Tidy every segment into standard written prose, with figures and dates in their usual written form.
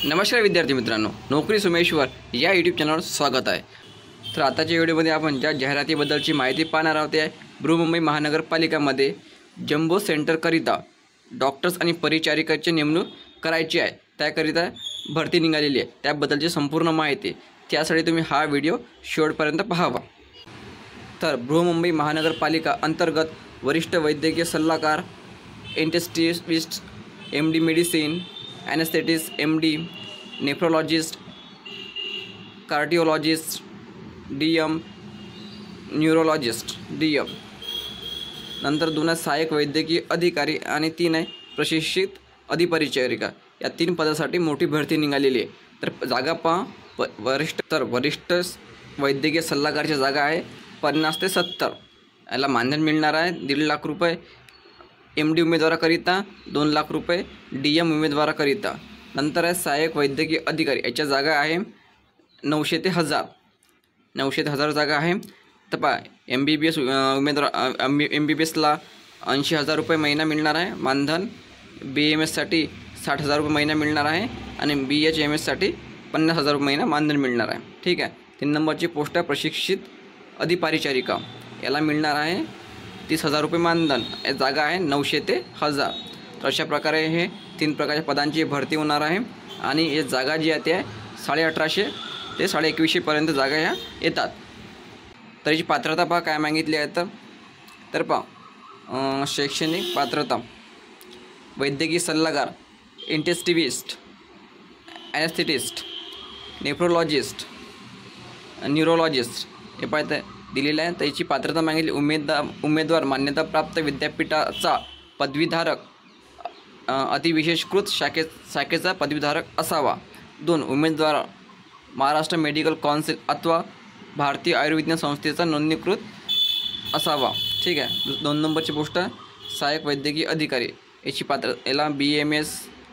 नमस्कार विद्यार्थी मित्रांनो, नोकरी सोमेश्वर या यूट्यूब चॅनलवर स्वागत आहे। तर आताच्या व्हिडिओमध्ये आपण ज्या जाहिरातीबद्दलची माहिती पाहणार आहोत आहे बृहन्मुंबई महानगरपालिकामध्ये जम्बो सेंटरकरिता डॉक्टर्स आणि परिचारिकाची नेमणूक करायची आहे। त्याकरिता भरती निघालेली आहे, त्याबद्दलची संपूर्ण माहिती। त्यासाठी तुम्ही हा व्हिडिओ शेवटपर्यंत पाहावा। तर बृहन्मुंबई महानगरपालिका अंतर्गत वरिष्ठ वैद्यकीय सल्लागार, intensivist, MD medicine, anaesthetist, MD, nephrologist, cardiologist, DM, neurologist, DM, नंतर 2 सहाय्यक वैद्यकीय अधिकारी आणि 3 प्रशिक्षित अधिपरिचारिका या 3 पदासाठी मोठी भरती निघालेली आहे। तर जागा पहा, वरिष्ठ वैद्यकीय सल्लागारची जागा आहे 50 ते 70। याला मानधन मिळणार आहे 1.5 लाख रुपये MD उमेदवाराकरिता, 2 लाख रुपये DM उमेदवाराकरिता। नंतर आहे सहाय्यक वैद्यकीय अधिकारी, याच्या जागा आहे 900 ते 1000 जागा आहे। तर पहा, MBBS उमेदवार MBBSला 80,000 रुपये महिना मिळणार आहे मानधन। BMSसाठी 60,000 रुपये महिना मिळणार आहे आणि BHMSसाठी 50,000 रुपये महिना मानधन मिळणार आहे। ठीक आहे। 3 नंबरची पोस्ट आहे प्रशिक्षित अधिपरिचारिका, याला मिळणार आहे 30,000 रुपये मानधन। जागा आहे 900 ते 1000। तर अशा प्रकारे हे 3 प्रकारच्या पदांची भरती होणार आहे आणि हे जागा जी आहे ते 1850 ते 2150 पर्यंत जागा ह्या येतात। तर याची पात्रता पहा काय मागितली आहे। तर पहा, शैक्षणिक पात्रता वैद्यकीय सल्लागार, इंटेस्टिविस्ट, एनेस्थेटिस्ट, नेफ्रोलॉजिस्ट, न्यूरोलॉजिस्ट हे पाहता दिलेलं आहे। तर याची पात्रता मागितली उमेदवार मान्यताप्राप्त विद्यापीठाचा पदवीधारक, अतिविशेषकृत शाखेचा पदवीधारक असावा। 2 उमेदवार महाराष्ट्र मेडिकल काउन्सिल अथवा भारतीय आयुर्विज्ञान संस्थेचा नोंदणीकृत असावा। ठीक आहे। 2 नंबरची पोस्ट सहाय्यक वैद्यकीय अधिकारी, याची याला BMS,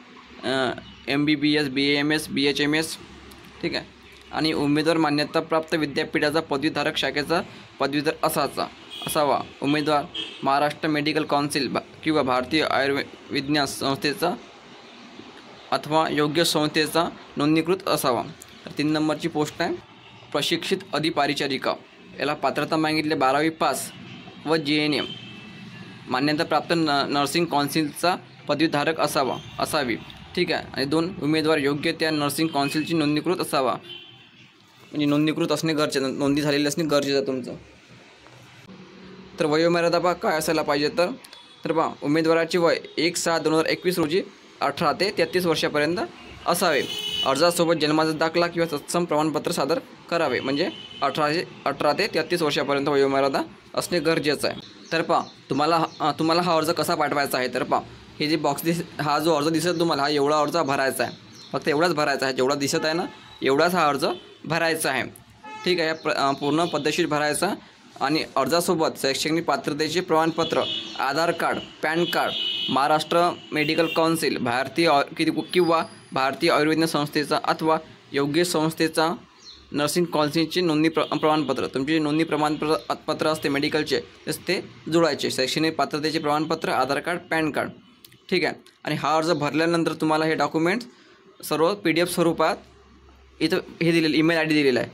MBBS, BAMS, BHMS, ठीक आहे। आणि उमेदवार मान्यताप्राप्त विद्यापीठाचा पदवीधारक शाखेचा पदवीधर असावा। उमेदवार महाराष्ट्र मेडिकल काउन्सिल किंवा भारतीय आयुर्विज्ञान संस्थेचा अथवा योग्य संस्थेचा नोंदणीकृत असावा। तर 3 नंबरची पोस्ट आहे प्रशिक्षित अधिपरिचारिका, याला पात्रता मागितली 12वी पास व JNM मान्यताप्राप्त नर्सिंग काउन्सिलचा पदवीधारक असावी। ठीक आहे। आणि 2 उमेदवार योग्य त्या नर्सिंग काउन्सिलची नोंदणीकृत असावा, म्हणजे नोंदणीकृत असणे गरजेचं, नोंदणी झालेली असणे गरजेचं तुमचं। तर वयोमर्यादा पहा काय असायला पाहिजे। तर पहा, उमेदवाराचे वय 1/6/2021 रोजी 18 ते 33 वर्षापर्यंत असावे। अर्जासोबत जन्माचा दाखला किंवा तत्सम प्रमाणपत्र सादर करावे, म्हणजे 18 ते 33 वर्षापर्यंत वयोमर्यादा असणे गरजेचं आहे। तर पहा, तुम्हाला हा अर्ज कसा पाठवायचा आहे। तर पहा, हे जे बॉक्स हा जो अर्ज दिसत तुम्हाला, हा एवढा अर्ज भरायचा आहे, फक्त एवढाच भरायचा आहे, जेवढा दिसत आहे ना एवढाच हा अर्ज भरायचा आहे। ठीक आहे। पूर्ण पद्धतशीर भरायचा आणि अर्जासोबत शैक्षणिक पात्रतेचे प्रमाणपत्र, Aadhaar card, PAN card, Maharashtra medical council, किंवा भारतीय आयुर्विज्ञान संस्थेचा अथवा योग्य संस्थेचा नर्सिंग काउन्सिलचे नोंदणी प्रमाणपत्र, तुमचे नोंदणी प्रमाणपत्र असते मेडिकलचे, ते जोडायचे। शैक्षणिक पात्रतेचे प्रमाणपत्र, आधार कार्ड, पॅन कार्ड, ठीक आहे। आणि हा अर्ज भरल्यानंतर तुम्हाला हे डॉक्युमेंट्स सर्व PDF स्वरूपात इथं हे दिलेलं ईमेल ID दिलेला आहे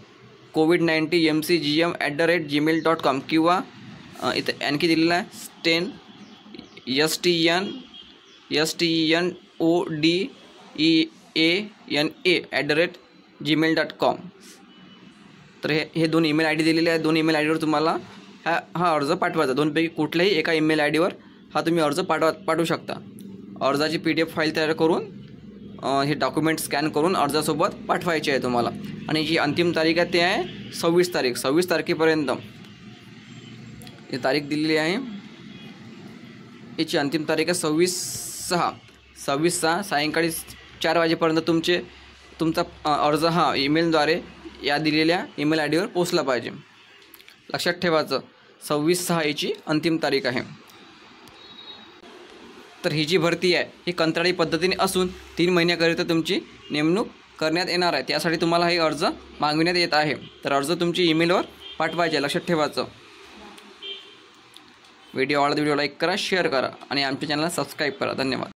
covid19mcgm@gmail.com किंवा इथं आणखी दिलेलं आहे stenodena@gmail.com। तर हे 2 ईमेल ID दिलेले आहेत। 2 ईमेल IDवर तुम्हाला हा अर्ज पाठवायचा। 2 पैकी कुठल्याही एका ईमेल IDवर हा तुम्ही अर्ज पाठवू शकता। अर्जाची PDF फाईल तयार करून हे डॉक्युमेंट स्कॅन करून अर्जासोबत पाठवायचे आहे तुम्हाला। आणि जी अंतिम तारीख आहे ते आहे 26 तारीख। 26 तारखेपर्यंत ही तारीख दिलेली आहे। याची अंतिम तारीख आहे 26/6 सायंकाळी 4 वाजेपर्यंत तुमचा अर्ज हा ईमेलद्वारे या दिलेल्या ईमेल IDवर पोचला पाहिजे। लक्षात ठेवायचं, 26/6 याची अंतिम तारीख आहे। तर ही जी भरती आहे ही कंत्राटी पद्धतीने असून 3 महिन्याकरिता तुमची नेमणूक करण्यात येणार आहे। त्यासाठी तुम्हाला हे अर्ज मागविण्यात येत आहे। तर अर्ज तुमची ईमेलवर पाठवायचे, लक्षात ठेवायचं। व्हिडिओ आवडला व्हिडिओ लाईक करा, शेअर करा आणि आमच्या चॅनलला सबस्क्राईब करा। धन्यवाद।